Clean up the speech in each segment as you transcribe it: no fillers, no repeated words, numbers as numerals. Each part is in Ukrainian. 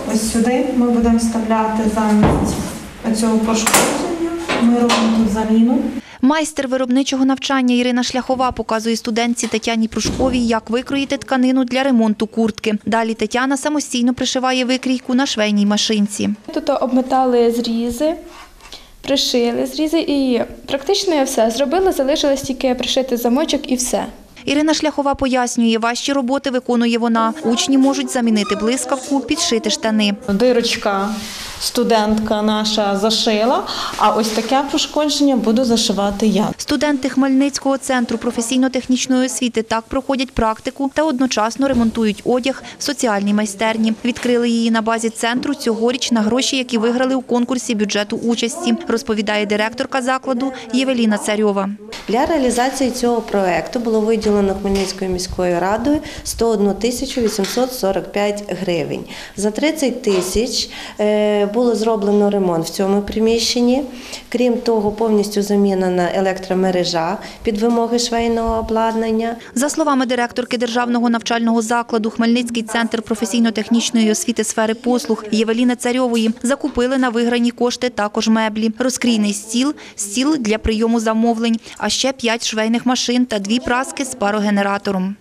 ось сюди ми будемо вставляти замість цього пошкодження. Ми робимо тут заміну. Майстер виробничого навчання Ірина Шляхова показує студентці Тетяні Прушковій, як викроїти тканину для ремонту куртки. Далі Тетяна самостійно пришиває викрійку на швейній машинці. Тут обметали зрізи, пришили зрізи і практично я все зробила, залишилось тільки пришити замочок і все. Ірина Шляхова пояснює, важчі роботи виконує вона. Учні можуть замінити блискавку, підшити штани. Дирочка студентка наша зашила, а ось таке пошкодження буду зашивати я. Студенти Хмельницького центру професійно-технічної освіти так проходять практику та одночасно ремонтують одяг в соціальній майстерні. Відкрили її на базі центру цьогоріч на гроші, які виграли у конкурсі бюджету участі, розповідає директорка закладу Євеліна Царьова. Для реалізації цього проєкту було виділено Хмельницькою міською радою 101 тисячу 845 гривень. За 30 тисяч було зроблено ремонт в цьому приміщенні. Крім того, повністю замінена електромережа під вимоги швейного обладнання. За словами директорки Державного навчального закладу Хмельницький центр професійно-технічної освіти сфери послуг Євеліни Царьової, закупили на виграні кошти також меблі, розкрійний стіл, стіл для прийому замовлень, а ще 5 швейних машин та 2 праски з парогенератором.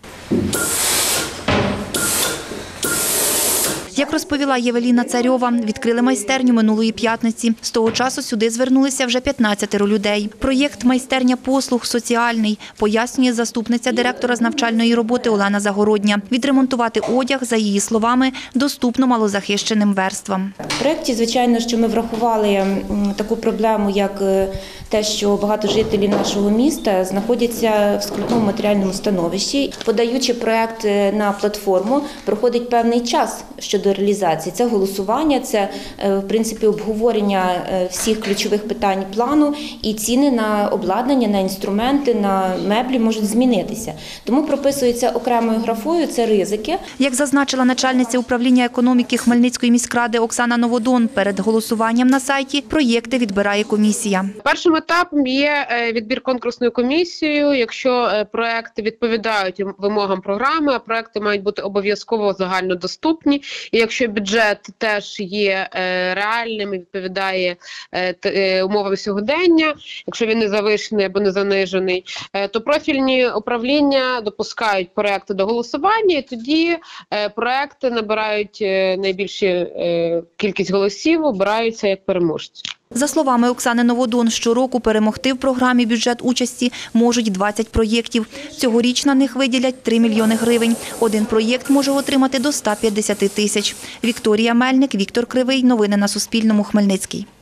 Як розповіла Євеліна Царьова, відкрили майстерню минулої п'ятниці. З того часу сюди звернулися вже 15 людей. Проєкт «Майстерня послуг соціальний», пояснює заступниця директора з навчальної роботи Олена Загородня. Відремонтувати одяг, за її словами, доступно малозахищеним верствам. В проєкті, звичайно, що ми врахували таку проблему, як те, що багато жителів нашого міста знаходяться в скрутному матеріальному становищі. Подаючи проєкт на платформу, проходить певний час щодо реалізації. Це голосування, це, в принципі, обговорення всіх ключових питань плану, і ціни на обладнання, на інструменти, на меблі можуть змінитися. Тому прописується окремою графою, це ризики. Як зазначила начальниця управління економіки Хмельницької міськради Оксана Новодон, перед голосуванням на сайті проєкти відбирає комісія. Першим етапом є відбір конкурсною комісією. Якщо проекти відповідають вимогам програми, а проекти мають бути обов'язково загальнодоступні. І якщо бюджет теж є реальним і відповідає умовам сьогодення, якщо він не завищений або не занижений, то профільні управління допускають проекти до голосування, і тоді проекти набирають найбільшу кількість голосів, обираються як переможці. За словами Оксани Новодон, щороку перемогти в програмі «Бюджет участі» можуть 20 проєктів. Цьогоріч на них виділять 3 мільйони гривень. Один проєкт може отримати до 150 тисяч. Вікторія Мельник, Віктор Кривий. Новини на Суспільному. Хмельницький.